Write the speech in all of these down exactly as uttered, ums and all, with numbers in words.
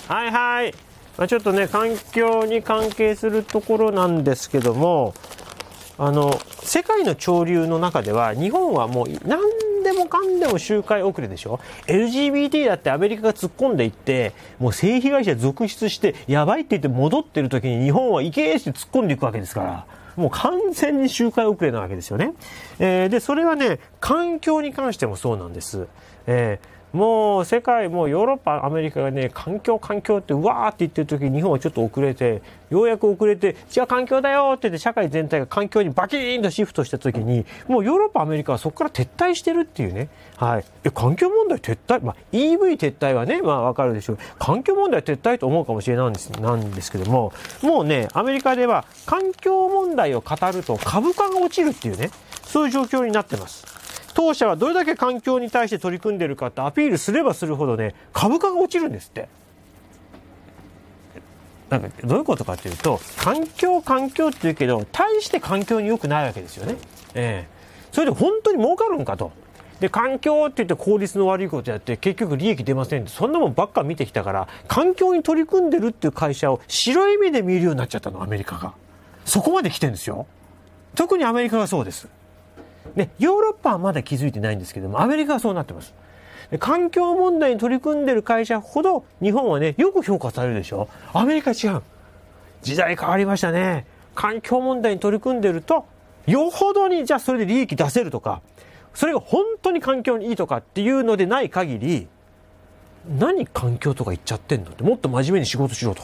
はいはい。まあ、ちょっとね、環境に関係するところなんですけども、あの、世界の潮流の中では、日本はもう何でもかんでも周回遅れでしょ。 エルジービーティー だってアメリカが突っ込んでいって、もう性被害者続出して、やばいって言って戻ってる時に日本は行けーって突っ込んでいくわけですから。もう完全に周回遅れなわけですよね。えー、で、それはね、環境に関してもそうなんです。えーもう世界もヨーロッパ、アメリカがね、環境環境ってうわーって言ってる時に日本はちょっと遅れて、ようやく遅れて、じゃあ環境だよって言って社会全体が環境にバキーンとシフトした時に、もうヨーロッパ、アメリカはそこから撤退してるっていうね。はい。え、環境問題撤退、まあ イーブイ 撤退はね、まあわかるでしょう。環境問題撤退と思うかもしれないんです、なんですけども、もうね、アメリカでは環境問題を語ると株価が落ちるっていうね、そういう状況になってます。当社はどれだけ環境に対して取り組んでいるかってアピールすればするほどね、株価が落ちるんですって。なんかどういうことかっていうと、環境環境って言うけど、大して環境に良くないわけですよね。ええ。それで本当に儲かるんかと。で、環境って言って効率の悪いことやって結局利益出ませんって、そんなもんばっか見てきたから、環境に取り組んでるっていう会社を白い目で見るようになっちゃったの、アメリカが。そこまで来てるんですよ。特にアメリカがそうです。ね、ヨーロッパはまだ気づいてないんですけども、アメリカはそうなってます。で、環境問題に取り組んでる会社ほど、日本はね、よく評価されるでしょ。アメリカ違う。時代変わりましたね。環境問題に取り組んでると、よほどに、じゃあそれで利益出せるとか、それが本当に環境にいいとかっていうのでない限り、何環境とか言っちゃってんのって、もっと真面目に仕事しろと。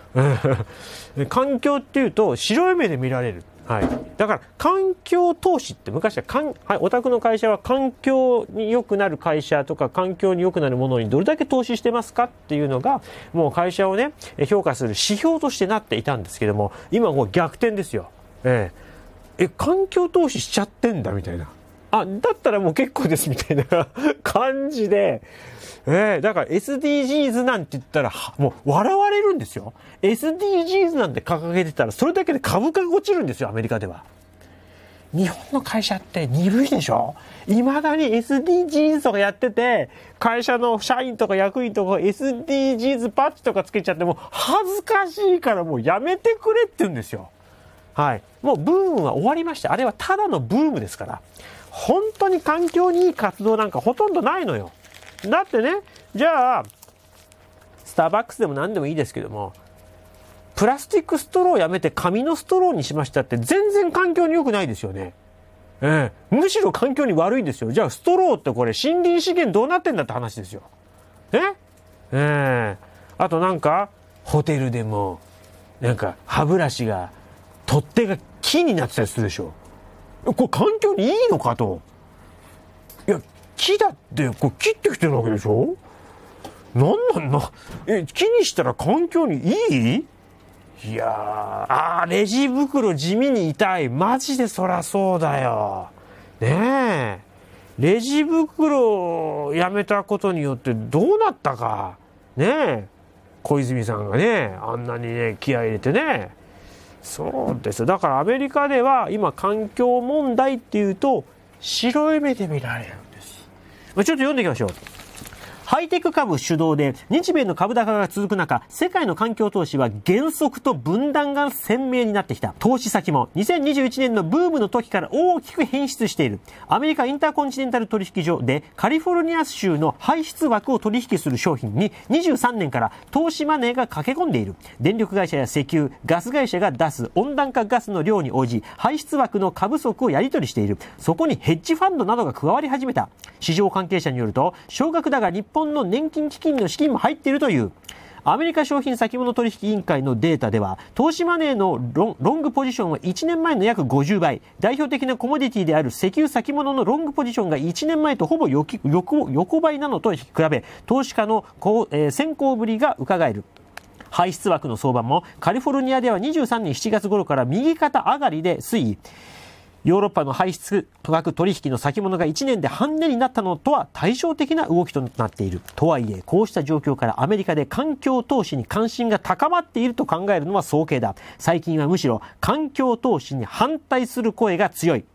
環境っていうと、白い目で見られる。はい。だから、環境投資って昔はかん、はい、お宅の会社は環境に良くなる会社とか環境に良くなるものにどれだけ投資してますかっていうのが、もう会社をね、評価する指標としてなっていたんですけども、今もう逆転ですよ。ええ。え、環境投資しちゃってんだみたいな。あ、だったらもう結構ですみたいな感じで、えー、だから エスディージーズ なんて言ったら、もう笑われるんですよ。エスディージーズ なんて掲げてたら、それだけで株価が落ちるんですよ、アメリカでは。日本の会社って鈍いでしょ？未だに エスディージーズ とかやってて、会社の社員とか役員とか エスディージーズ パッチとかつけちゃっても、恥ずかしいからもうやめてくれって言うんですよ。はい。もうブームは終わりました。あれはただのブームですから。本当に環境にいい活動なんかほとんどないのよ。だってね、じゃあ、スターバックスでも何でもいいですけども、プラスチックストローをやめて紙のストローにしましたって全然環境に良くないですよね。ええ、むしろ環境に悪いんですよ。じゃあストローってこれ森林資源どうなってんだって話ですよ。えええあとなんか、ホテルでも、なんか歯ブラシが、取っ手が木になってたりするでしょ。これ環境にいいのかと。いや、木だってこれ切ってきてるわけでしょ。なんなんな、え、木にしたら環境にいい？いやー、あー、レジ袋地味に痛い。マジでそらそうだよ。ねえ。レジ袋をやめたことによってどうなったか。ねえ。小泉さんがね、あんなにね、気合い入れてね。そうです。だからアメリカでは今環境問題っていうと白い目で見られるんです。ちょっと読んでいきましょう。ハイテク株主導で日米の株高が続く中、世界の環境投資は減速と分断が鮮明になってきた。投資先もにせんにじゅういちねんのブームの時から大きく変質している。アメリカインターコンチネンタル取引所でカリフォルニア州の排出枠を取引する商品ににじゅうさんねんから投資マネーが駆け込んでいる。電力会社や石油、ガス会社が出す温暖化ガスの量に応じ排出枠の株則をやり取りしている。そこにヘッジファンドなどが加わり始めた。市場関係者によると、少額だが日本の年金基金の資金も入っているという。アメリカ商品先物取引委員会のデータでは、投資マネーのロン、ロングポジションはいちねんまえの約ごじゅうばい、代表的なコモディティである石油先物のロングポジションがいちねんまえとほぼ 横, 横, 横ばいなのと比べ、投資家のこう、えー、先行ぶりが伺える。排出枠の相場もカリフォルニアではにじゅうさんねんしちがつ頃から右肩上がりで推移。ヨーロッパの排出枠取引の先物がいちねんで半値になったのとは対照的な動きとなっている。とはいえ、こうした状況からアメリカで環境投資に関心が高まっていると考えるのは早計だ。最近はむしろ環境投資に反対する声が強い。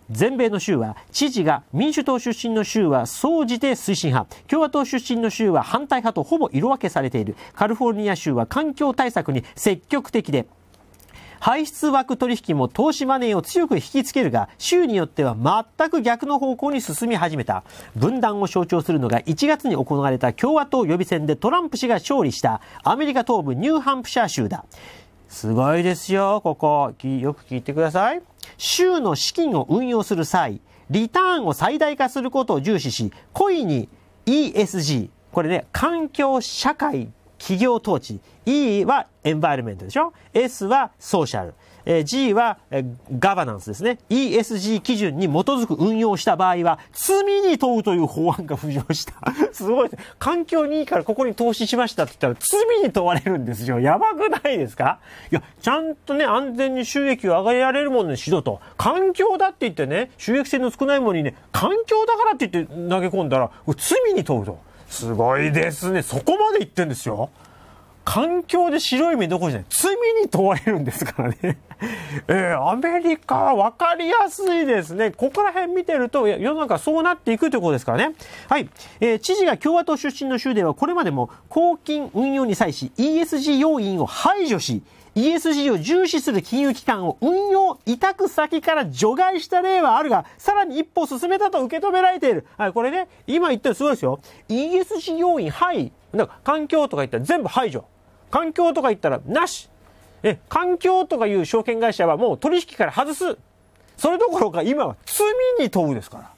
全米の州は知事が民主党出身の州は総じて推進派、共和党出身の州は反対派とほぼ色分けされている。カリフォルニア州は環境対策に積極的で、排出枠取引も投資マネーを強く引きつけるが、州によっては全く逆の方向に進み始めた。分断を象徴するのがいちがつに行われた共和党予備選でトランプ氏が勝利したアメリカ東部ニューハンプシャー州だ。すごいですよ、ここ。よく聞いてください。州の資金を運用する際、リターンを最大化することを重視し、故意に イーエスジー、これね、環境、社会、企業統治。E はエンバイロメントでしょ。S はソーシャル。えー、G は、えー、ガバナンスですね。イーエスジー 基準に基づく運用をした場合は、罪に問うという法案が浮上した。すごいです。環境にいいからここに投資しましたって言ったら罪に問われるんですよ。やばくないですか？いや、ちゃんとね、安全に収益を上げられるものにしろと。環境だって言ってね、収益性の少ないものにね、環境だからって言って投げ込んだら、罪に問うと。すごいですね。そこまで言ってんですよ。環境で白い目どころじゃない。罪に問われるんですからね。えー、アメリカは分かりやすいですね。ここら辺見てると世の中そうなっていくということですからね。はい。えー、知事が共和党出身の州ではこれまでも公金運用に際し イーエスジー 要因を排除し、イーエスジー を重視する金融機関を運用委託先から除外した例はあるが、さらに一歩進めたと受け止められている。はい、これね、今言ってるすごいですよ。イーエスジー 要因、はい。だから環境とか言ったら全部排除。環境とか言ったらなし。え、環境とかいう証券会社はもう取引から外す。それどころか今は罪に問うですから。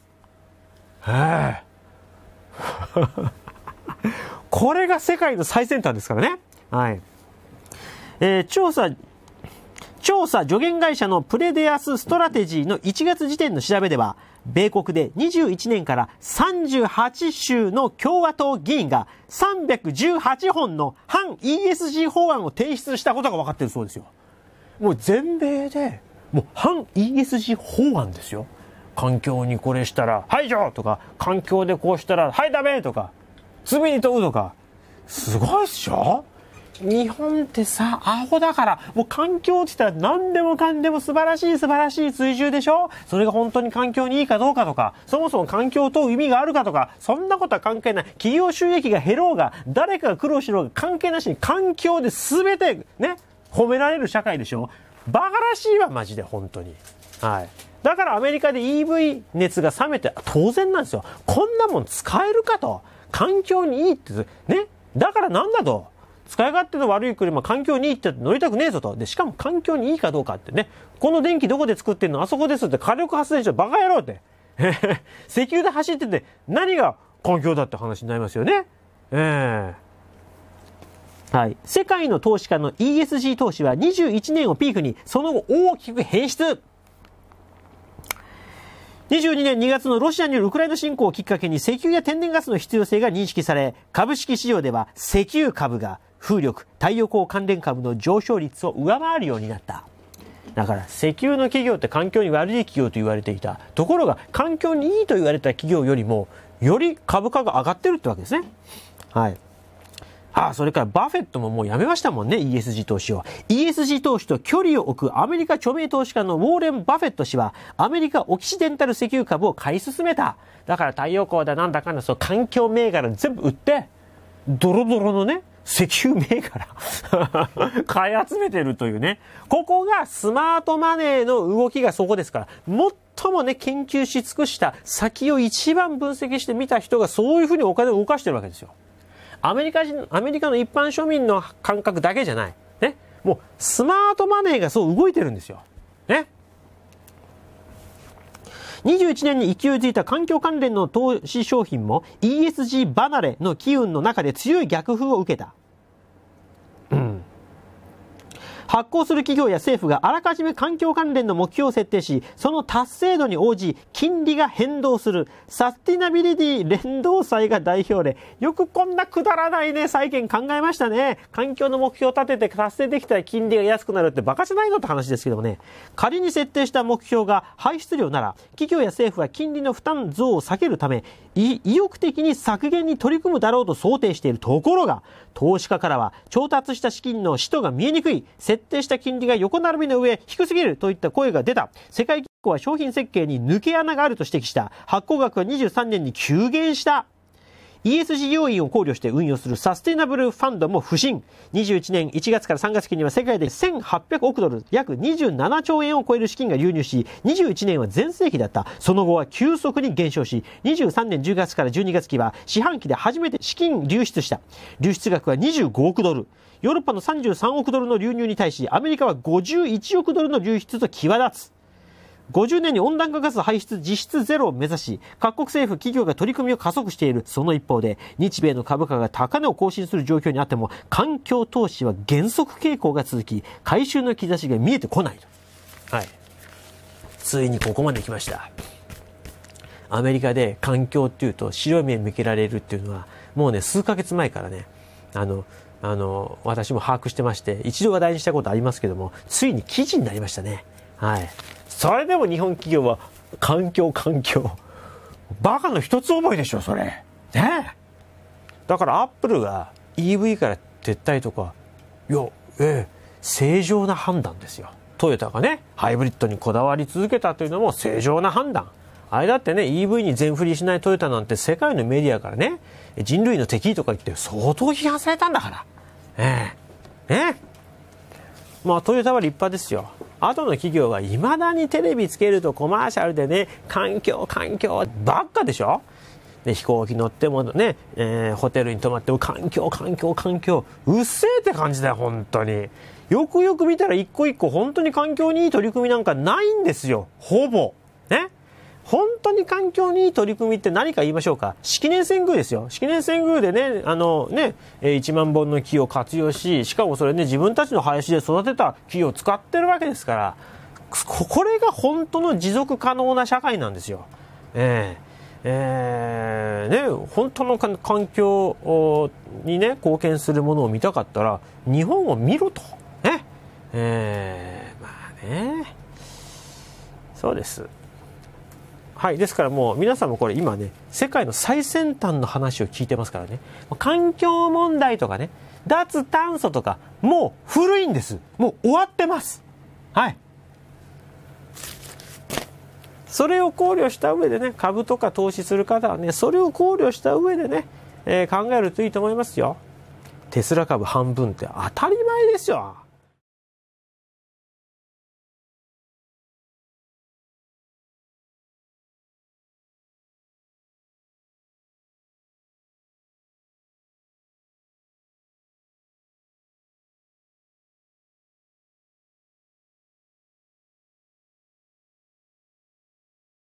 へえ。これが世界の最先端ですからね。はい。えー、調査、調査助言会社のプレデアスストラテジーのいちがつ時点の調べでは、米国でにじゅういちねんからさんじゅうはち州の共和党議員がさんびゃくじゅうはちほんの反 イーエスジー 法案を提出したことが分かっているそうですよ。もう全米で、もう反 イーエスジー 法案ですよ。環境にこれしたら排除とか、環境でこうしたらはいダメとか、罪に問うとか、すごいっしょ？日本ってさ、アホだから、もう環境って言ったら何でもかんでも素晴らしい素晴らしい追従でしょ？それが本当に環境にいいかどうかとか、そもそも環境と意味があるかとか、そんなことは関係ない。企業収益が減ろうが、誰かが苦労しろうが関係なしに環境で全てね、褒められる社会でしょ？バカらしいわ、マジで、本当に。はい。だからアメリカで イーブイ 熱が冷めて当然なんですよ。こんなもん使えるかと。環境にいいって、ね。だからなんだと。使い勝手の悪い車、環境にいいって乗りたくねえぞと。で、しかも環境にいいかどうかってね。この電気どこで作ってんの？あそこですって。火力発電所バカ野郎って。石油で走ってて何が環境だって話になりますよね。ええー。はい。世界の投資家の イーエスジー 投資はにじゅういちねんをピークにその後大きく変質。にじゅうにねんにがつのロシアによるウクライナ侵攻をきっかけに石油や天然ガスの必要性が認識され、株式市場では石油株が風力、太陽光関連株の上昇率を上回るようになった。だから石油の企業って環境に悪い企業と言われていた。ところが環境にいいと言われた企業よりもより株価が上がってるってわけですね。はい。ああ、それからバフェットももうやめましたもんね、イーエスジー 投資を。イーエスジー 投資と距離を置くアメリカ著名投資家のウォーレン・バフェット氏は、アメリカオキシデンタル石油株を買い進めた。だから太陽光だなんだかんだ、そう環境銘柄全部売って、ドロドロのね、石油銘柄買い集めてるというね。ここがスマートマネーの動きがそこですから、最もね、研究し尽くした先を一番分析してみた人がそういうふうにお金を動かしてるわけですよ。アメリカ人、アメリカの一般庶民の感覚だけじゃない。ね。もう、スマートマネーがそう動いてるんですよ。ね。にじゅういちねんに勢いづいた環境関連の投資商品も イーエスジー 離れの機運の中で強い逆風を受けた。うん。発行する企業や政府があらかじめ環境関連の目標を設定し、その達成度に応じ、金利が変動する、サスティナビリティ連動債が代表例。よくこんなくだらないね、債券考えましたね。環境の目標を立てて達成できたら金利が安くなるってバカじゃないのって話ですけどもね。仮に設定した目標が排出量なら、企業や政府は金利の負担増を避けるため、意欲的に削減に取り組むだろうと想定しているところが、投資家からは調達した資金の使途が見えにくい、設定した金利が横並びの上低すぎるといった声が出た。世界銀行は商品設計に抜け穴があると指摘した。発行額はにじゅうさんねんに急減した。イーエスジー 要因を考慮して運用するサステイナブルファンドも不振。にじゅういちねんいちがつからさんがつ期には世界でせんはっぴゃくおくドル、約にじゅうななちょうえんを超える資金が流入し、にじゅういちねんは全盛期だった。その後は急速に減少し、にじゅうさんねんじゅうがつからじゅうにがつ期は四半期で初めて資金流出した。流出額はにじゅうごおくドル。ヨーロッパのさんじゅうさんおくドルの流入に対し、アメリカはごじゅういちおくドルの流出と際立つ。ごじゅうねんに温暖化ガス排出実質ゼロを目指し、各国政府企業が取り組みを加速している。その一方で、日米の株価が高値を更新する状況にあっても、環境投資は減速傾向が続き、回収の兆しが見えてこない。はい。ついにここまで来ました。アメリカで環境っていうと白い目向けられるっていうのは、もうね、数ヶ月前からね、あの、あの、私も把握してまして、一度話題にしたことありますけども、ついに記事になりましたね。はい。それでも日本企業は環境環境バカの一つ覚えでしょそれねえ。だからアップルが イーブイ から撤退とかいやええ正常な判断ですよ。トヨタがねハイブリッドにこだわり続けたというのも正常な判断。あれだってね イーブイ に全振りしないトヨタなんて世界のメディアからね人類の敵とか言って相当批判されたんだからええねえ。まあトヨタは立派ですよ。後の企業がいまだにテレビつけるとコマーシャルでね環境環境ばっかでしょ。で飛行機乗ってもね、えー、ホテルに泊まっても環境環境環境うっせえって感じだよ本当に。よくよく見たら一個一個本当に環境にいい取り組みなんかないんですよほぼね。本当に環境にいい取り組みって何か言いましょうか。式年遷宮ですよ。式年遷宮でね、あのね、いちまんぼんの木を活用し、しかもそれね、自分たちの林で育てた木を使ってるわけですから、これが本当の持続可能な社会なんですよ。えー、えー、ね、本当の環境にね、貢献するものを見たかったら、日本を見ろと。ね。えー、まあね。そうです。はい。ですからもう皆さんもこれ今ね、世界の最先端の話を聞いてますからね。環境問題とかね、脱炭素とか、もう古いんです。もう終わってます。はい。それを考慮した上でね、株とか投資する方はね、それを考慮した上でね、えー、考えるといいと思いますよ。テスラ株半分って当たり前ですよ。